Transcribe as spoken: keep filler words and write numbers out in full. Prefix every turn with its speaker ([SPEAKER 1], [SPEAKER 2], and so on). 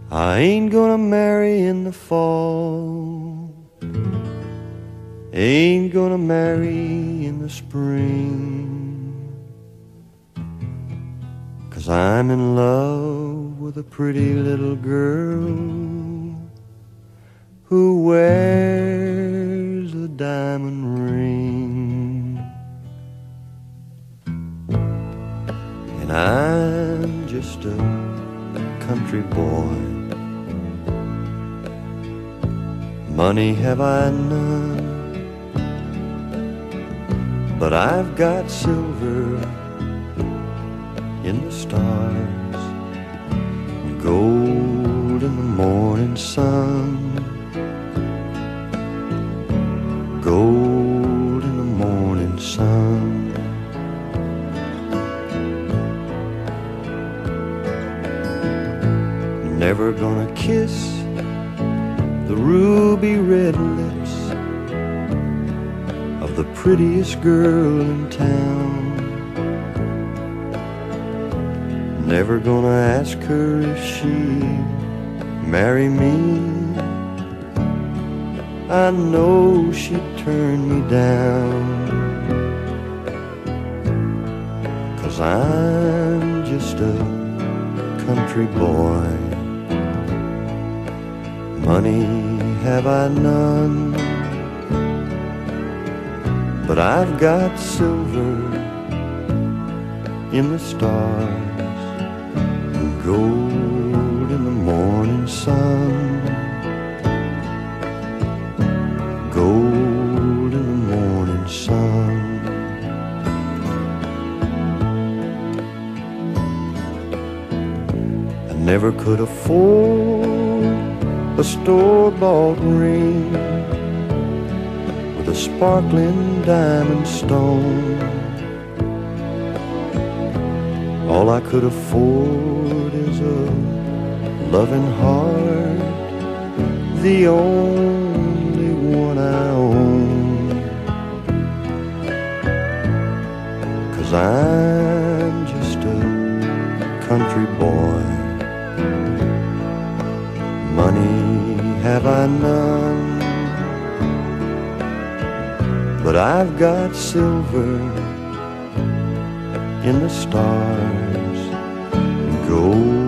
[SPEAKER 1] I ain't gonna marry in the fall, ain't gonna marry in the spring, 'cause I'm in love with a pretty little girl who wears a diamond ring. And I'm just a country boy, money have I none, but I've got silver in the stars, gold in the morning sun, gold in the morning sun. Never gonna kiss the ruby red lips of the prettiest girl in town. Never gonna ask her if she'd marry me. I know she'd turn me down, 'cause I'm just a country boy, money have I none, but I've got silver in the stars, and gold in the morning sun, gold in the morning sun. I never could afford a store-bought ring with a sparkling diamond stone. All I could afford is a loving heart, the only one I own, 'cause I'm just a country boy, money have I none, but I've got silver in the stars, gold